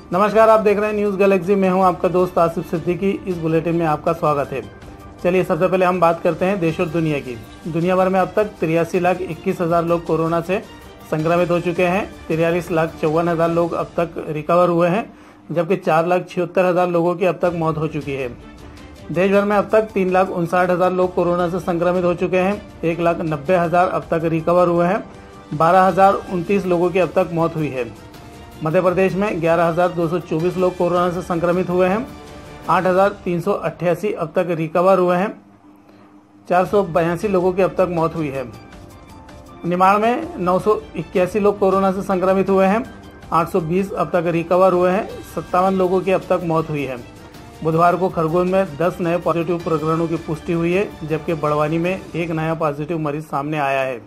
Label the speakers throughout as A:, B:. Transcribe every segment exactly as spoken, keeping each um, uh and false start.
A: नमस्कार, आप देख रहे हैं न्यूज़ गैलेक्सी। मैं हूं आपका दोस्त आसिफ सिद्दीकी। इस बुलेटिन में आपका स्वागत है। चलिए सबसे पहले हम बात करते हैं देश और दुनिया की। दुनिया भर में अब तक तिरासी लाख इक्कीस हज़ार लोग कोरोना से संक्रमित हो चुके हैं। तिरालीस लाख चौवन हज़ार लोग अब तक रिकवर हुए हैं, जबकि चार लाख छिहत्तर हज़ार लोगों की अब तक मौत हो चुकी है। देश भर में अब तक तीन लाख उनसाठ हज़ार लोग कोरोना से संक्रमित हो चुके हैं। एक लाख नब्बे हज़ार अब तक रिकवर हुए हैं। बारह हज़ार उनतीस लोगों की अब तक मौत हुई है। मध्य प्रदेश में ग्यारह हज़ार दो सौ चौबीस लोग कोरोना से संक्रमित हुए हैं। आठ हज़ार तीन सौ अट्ठासी अब तक रिकवर हुए हैं। चार सौ बयासी लोगों की अब तक मौत हुई है। निमाड़ में नौ सौ इक्यासी लोग कोरोना से संक्रमित हुए हैं। आठ सौ बीस अब तक रिकवर हुए हैं। सत्तावन लोगों की अब तक मौत हुई है। बुधवार को खरगोन में दस नए पॉजिटिव प्रकरणों की पुष्टि हुई है, जबकि बड़वानी में एक नया पॉजिटिव मरीज सामने आया है।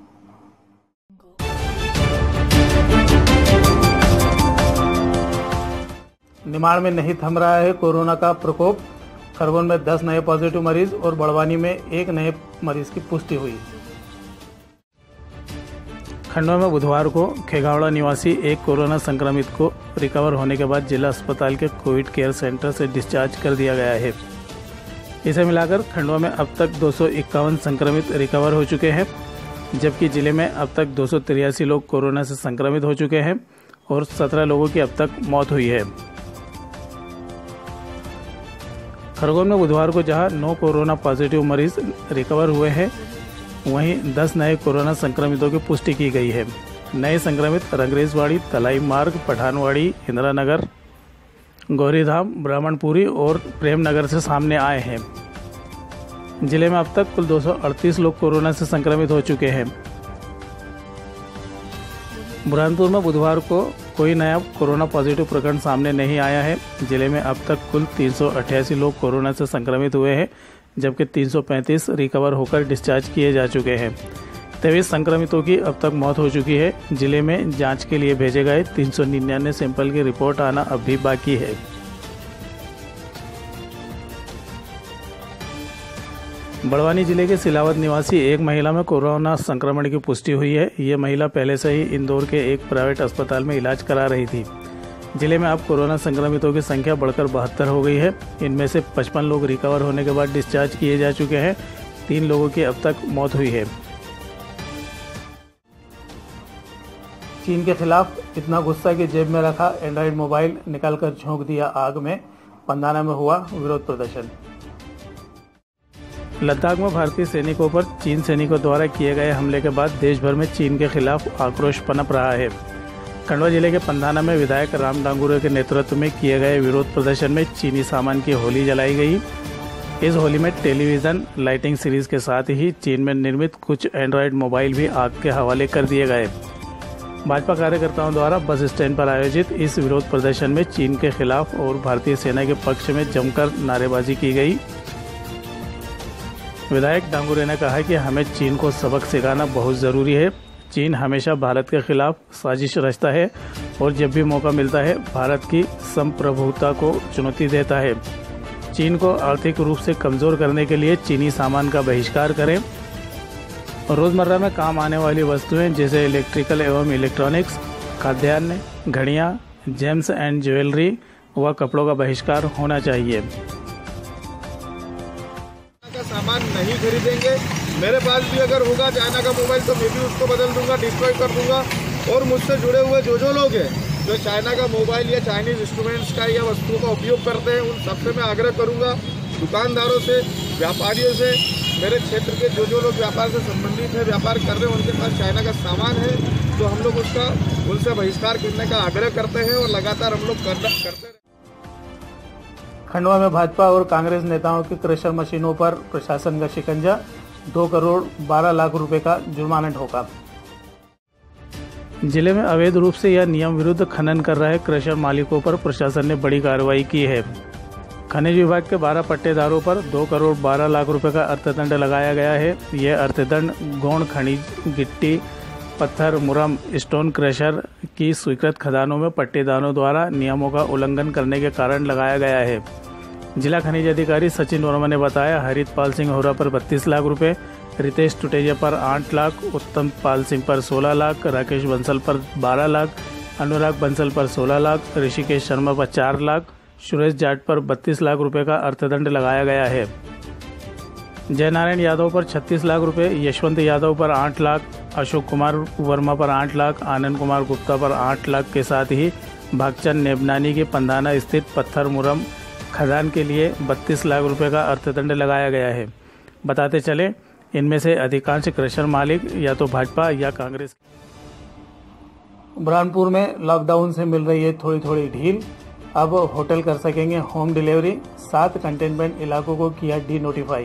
A: निमाड़ में नहीं थम रहा है कोरोना का प्रकोप। खरगोन में दस नए पॉजिटिव मरीज और बड़वानी में एक नए मरीज की पुष्टि हुई। खंडवा में बुधवार को खेगावड़ा निवासी एक कोरोना संक्रमित को रिकवर होने के बाद जिला अस्पताल के कोविड केयर सेंटर से डिस्चार्ज कर दिया गया है। इसे मिलाकर खंडवा में अब तक दो सौ इक्यावन संक्रमित रिकवर हो चुके हैं, जबकि जिले में अब तक दो सौ तिरासी लोग कोरोना से संक्रमित हो चुके हैं और सत्रह लोगों की अब तक मौत हुई है। खरगोन में बुधवार को जहां नौ कोरोना पॉजिटिव मरीज रिकवर हुए हैं, वहीं दस नए कोरोना संक्रमितों की पुष्टि की गई है। नए संक्रमित रंगरेजवाड़ी, तलाई मार्ग, पठानवाड़ी, इंदिरा नगर, गौरीधाम, ब्राह्मणपुरी और प्रेमनगर से सामने आए हैं। जिले में अब तक कुल दो सौ अड़तीस लोग कोरोना से संक्रमित हो चुके हैं। बुरहानपुर में बुधवार को कोई नया कोरोना पॉजिटिव प्रकरण सामने नहीं आया है। जिले में अब तक कुल तीन सौ अट्ठासी लोग कोरोना से संक्रमित हुए हैं, जबकि तीन सौ पैंतीस रिकवर होकर डिस्चार्ज किए जा चुके हैं। तेईस संक्रमितों की अब तक मौत हो चुकी है। जिले में जांच के लिए भेजे गए तीन सौ निन्यानवे सैंपल की रिपोर्ट आना अब भी बाकी है। बड़वानी जिले के सिलावत निवासी एक महिला में कोरोना संक्रमण की पुष्टि हुई है। ये महिला पहले से ही इंदौर के एक प्राइवेट अस्पताल में इलाज करा रही थी। जिले में अब कोरोना संक्रमितों की संख्या बढ़कर बहत्तर हो गई है। इनमें से पचपन लोग रिकवर होने के बाद डिस्चार्ज किए जा चुके हैं। तीन लोगों की अब तक मौत हुई है। चीन के खिलाफ इतना गुस्सा कि जेब में रखा एंड्रॉइड मोबाइल निकालकर झोंक दिया आग में। पंधाना में हुआ विरोध प्रदर्शन। लद्दाख में भारतीय सैनिकों पर चीन सैनिकों द्वारा किए गए हमले के बाद देश भर में चीन के खिलाफ आक्रोश पनप रहा है। खंडवा जिले के पंधाना में विधायक राम डांगुरे के नेतृत्व में किए गए विरोध प्रदर्शन में चीनी सामान की होली जलाई गई। इस होली में टेलीविजन लाइटिंग सीरीज के साथ ही चीन में निर्मित कुछ एंड्रॉयड मोबाइल भी आग के हवाले कर दिए गए। भाजपा कार्यकर्ताओं द्वारा बस स्टैंड पर आयोजित इस विरोध प्रदर्शन में चीन के खिलाफ और भारतीय सेना के पक्ष में जमकर नारेबाजी की गई। विधायक डांगुरे ने कहा कि हमें चीन को सबक सिखाना बहुत ज़रूरी है। चीन हमेशा भारत के खिलाफ साजिश रचता है और जब भी मौका मिलता है भारत की संप्रभुता को चुनौती देता है। चीन को आर्थिक रूप से कमज़ोर करने के लिए चीनी सामान का बहिष्कार करें। रोज़मर्रा में काम आने वाली वस्तुएं जैसे इलेक्ट्रिकल एवं इलेक्ट्रॉनिक्स, खाद्यान्न, घड़ियाँ, जेम्स एंड ज्वेलरी व कपड़ों का बहिष्कार होना चाहिए।
B: सामान नहीं खरीदेंगे। मेरे पास भी अगर होगा चाइना का मोबाइल तो मैं भी उसको बदल दूंगा, डिस्ट्रॉय कर दूंगा। और मुझसे जुड़े हुए जो जो लोग हैं जो चाइना का मोबाइल या चाइनीज इंस्ट्रूमेंट्स का या वस्तुओं का उपयोग करते हैं, उन सबसे मैं आग्रह करूंगा, दुकानदारों से, व्यापारियों से, मेरे क्षेत्र के जो जो लोग व्यापार से संबंधित है, व्यापार कर रहे हैं, उनके पास चाइना का सामान है तो हम लोग उसका उनसे बहिष्कार करने का आग्रह करते हैं और लगातार हम लोग करते हैं।
A: खंडवा में भाजपा और कांग्रेस नेताओं की क्रशर मशीनों पर प्रशासन का शिकंजा। दो करोड़ बारह लाख रुपए का जुर्माना ठोका। जिले में अवैध रूप से या नियम विरुद्ध खनन कर रहे क्रशर मालिकों पर प्रशासन ने बड़ी कार्रवाई की है। खनिज विभाग के बारह पट्टेदारों पर दो करोड़ बारह लाख रुपए का अर्थदंड लगाया गया है। यह अर्थदंड गौण खनिज, गिट्टी, पत्थर, मुरम, स्टोन क्रशर की स्वीकृत खदानों में पट्टेदारों द्वारा नियमों का उल्लंघन करने के कारण लगाया गया है। जिला खनिज अधिकारी सचिन वर्मा ने बताया, हरितपाल सिंह होरा पर बत्तीस लाख रुपए, रितेश टुटेजा पर आठ लाख, उत्तम पाल सिंह पर सोलह लाख, राकेश बंसल पर बारह लाख, अनुराग बंसल पर सोलह लाख, ऋषिकेश शर्मा पर चार लाख, सुरेश जाट पर बत्तीस लाख रुपए का अर्थदंड लगाया गया है। जयनारायण यादव पर छत्तीस लाख रुपए, यशवंत यादव पर आठ लाख, अशोक कुमार वर्मा पर आठ लाख, आनंद कुमार गुप्ता पर आठ लाख के साथ ही भागचंद नेबनानी के पंधाना स्थित पत्थर मुरम खदान के लिए बत्तीस लाख रुपए का अर्थदंड लगाया गया है। बताते चले, इनमें से अधिकांश क्रशर मालिक या तो भाजपा या कांग्रेस। बुरहानपुर में लॉकडाउन से मिल रही है थोड़ी थोड़ी ढील, अब होटल कर सकेंगे होम डिलीवरी, सात कंटेनमेंट इलाकों को किया डी नोटिफाई।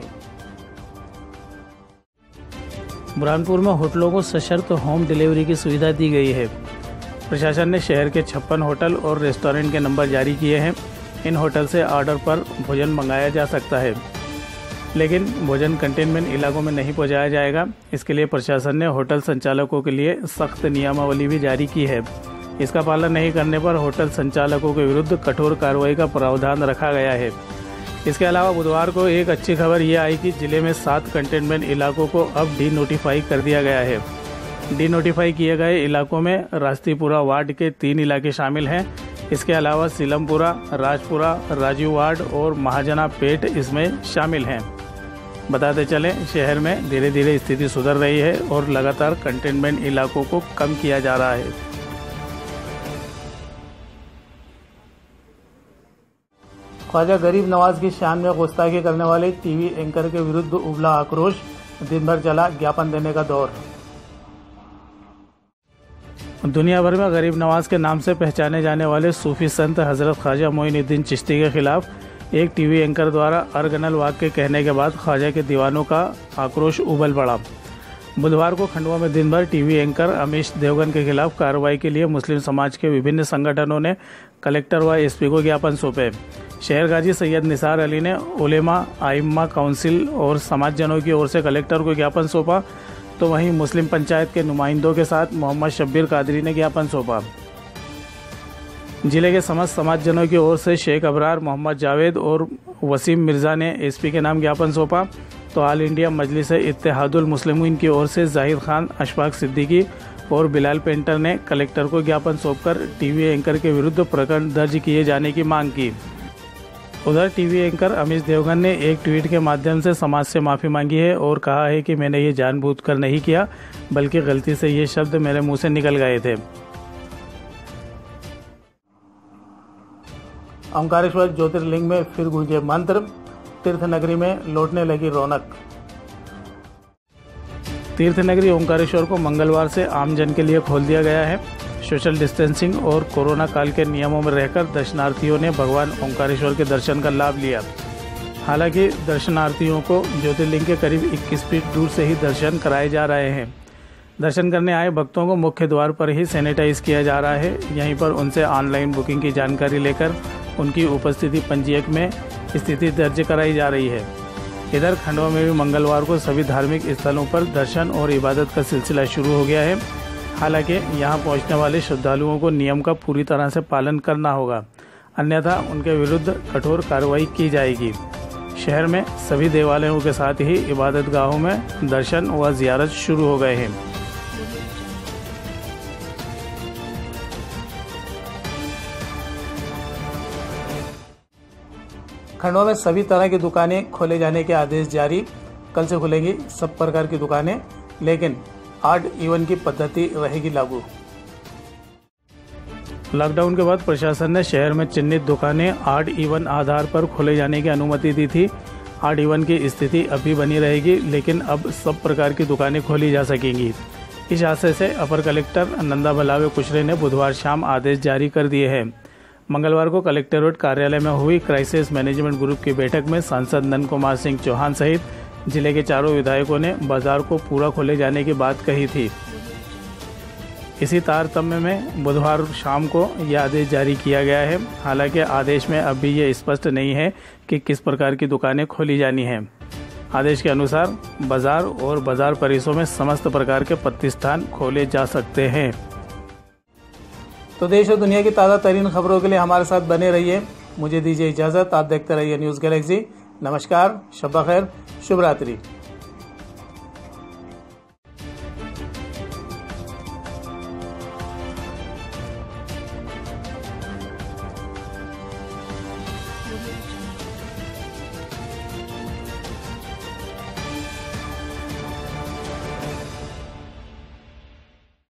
A: बुरहानपुर में होटलों को सशर्त होम डिलीवरी की सुविधा दी गई है। प्रशासन ने शहर के छप्पन होटल और रेस्टोरेंट के नंबर जारी किए हैं। इन होटल से ऑर्डर पर भोजन मंगाया जा सकता है, लेकिन भोजन कंटेनमेंट इलाकों में नहीं पहुंचाया जाएगा। इसके लिए प्रशासन ने होटल संचालकों के लिए सख्त नियमावली भी जारी की है। इसका पालन नहीं करने पर होटल संचालकों के विरुद्ध कठोर कार्रवाई का प्रावधान रखा गया है। इसके अलावा बुधवार को एक अच्छी खबर ये आई कि जिले में सात कंटेनमेंट इलाकों को अब डी नोटिफाई कर दिया गया है। डी नोटिफाई किए गए इलाकों में रास्तीपुरा वार्ड के तीन इलाके शामिल हैं। इसके अलावा सीलमपुरा, राजपुरा, राजीव वार्ड और महाजना पेट इसमें शामिल हैं। बताते चलें, शहर में धीरे धीरे स्थिति सुधर रही है और लगातार कंटेनमेंट इलाकों को कम किया जा रहा है। ख्वाजा गरीब नवाज की शान में गुस्ताखी करने वाले टीवी एंकर के विरुद्ध उबला आक्रोश, दिन भर चला ज्ञापन देने का दौर। दुनिया भर में गरीब नवाज के नाम से पहचाने जाने वाले सूफी संत हजरत ख्वाजा मोइनुद्दीन चिश्ती के खिलाफ एक टीवी एंकर द्वारा अरगनल वाक़ के कहने के बाद ख्वाजा के दीवानों का आक्रोश उबल पड़ा। बुधवार को खंडवा में दिन भर टीवी एंकर अमीश देवगन के खिलाफ कार्रवाई के लिए मुस्लिम समाज के विभिन्न संगठनों ने कलेक्टर व एसपी को ज्ञापन सौंपे। शहर गाजी सैयद निसार अली ने उलेमा, आइम्मा काउंसिल और समाजजनों की ओर से कलेक्टर को ज्ञापन सौंपा, तो वहीं मुस्लिम पंचायत के नुमाइंदों के साथ मोहम्मद शब्बीर कादरी ने ज्ञापन सौंपा। जिले के समस्त समाजजनों की ओर से शेख अबरार, मोहम्मद जावेद और वसीम मिर्ज़ा ने एसपी के नाम ज्ञापन सौंपा, तो ऑल इंडिया मजलिस इत्तेहादुल मुस्लिमीन की ओर से जाहिद खान, अशफाक सिद्दीकी और बिलाल पेंटर ने कलेक्टर को ज्ञापन सौंपकर टीवी एंकर के विरुद्ध प्रकरण दर्ज किए जाने की मांग की। उधर टीवी एंकर अमीश देवगन ने एक ट्वीट के माध्यम से समाज से माफ़ी मांगी है और कहा है कि मैंने ये जानबूझकर नहीं किया, बल्कि गलती से ये शब्द मेरे मुंह से निकल गए थे। ओंकारेश्वर ज्योतिर्लिंग में फिर गूंजे मंत्र, तीर्थ नगरी में लौटने लगी रौनक। तीर्थ नगरी ओंकारेश्वर को मंगलवार से आमजन के लिए खोल दिया गया है। सोशल डिस्टेंसिंग और कोरोना काल के नियमों में रहकर दर्शनार्थियों ने भगवान ओंकारेश्वर के दर्शन का लाभ लिया। हालांकि दर्शनार्थियों को ज्योतिर्लिंग के करीब इक्कीस फीट दूर से ही दर्शन कराए जा रहे हैं। दर्शन करने आए भक्तों को मुख्य द्वार पर ही सैनिटाइज किया जा रहा है। यहीं पर उनसे ऑनलाइन बुकिंग की जानकारी लेकर उनकी उपस्थिति पंजीयक में स्थिति दर्ज कराई जा रही है। इधर खंडवा में भी मंगलवार को सभी धार्मिक स्थलों पर दर्शन और इबादत का सिलसिला शुरू हो गया है। हालांकि यहां पहुंचने वाले श्रद्धालुओं को नियम का पूरी तरह से पालन करना होगा, अन्यथा उनके विरुद्ध कठोर कार्रवाई की जाएगी। शहर में सभी देवालयों के साथ ही इबादत गाहों में दर्शन व जियारत शुरू हो गए हैं। खंडवा में सभी तरह की दुकानें खोले जाने के आदेश जारी। कल से खुलेंगी सब प्रकार की दुकानें, लेकिन आड इवन की पद्धति रहेगी लागू। लॉकडाउन के बाद प्रशासन ने शहर में चिन्हित दुकानें आड इवन आधार पर खोले जाने की अनुमति दी थी। आड इवन की स्थिति अभी बनी रहेगी, लेकिन अब सब प्रकार की दुकानें खोली जा सकेंगी। इस आशय से अपर कलेक्टर नंदा भलावे कुशरे ने बुधवार शाम आदेश जारी कर दिए हैं। मंगलवार को कलेक्टरेट कार्यालय में हुई क्राइसिस मैनेजमेंट ग्रुप की बैठक में सांसद नंद कुमार सिंह चौहान सहित जिले के चारों विधायकों ने बाजार को पूरा खोले जाने की बात कही थी। इसी तारतम्य में बुधवार शाम को यह आदेश जारी किया गया है। हालांकि आदेश में अभी ये स्पष्ट नहीं है कि किस प्रकार की दुकानें खोली जानी हैं। आदेश के अनुसार बाजार और बाजार परिसरों में समस्त प्रकार के प्रतिष्ठान खोले जा सकते हैं। तो देश और दुनिया की ताज़ा तरीन खबरों के लिए हमारे साथ बने रहिए। मुझे दीजिए इजाज़त। आप देखते रहिए न्यूज़ गैलेक्सी। नमस्कार, शब बखैर, शुभ रात्रि।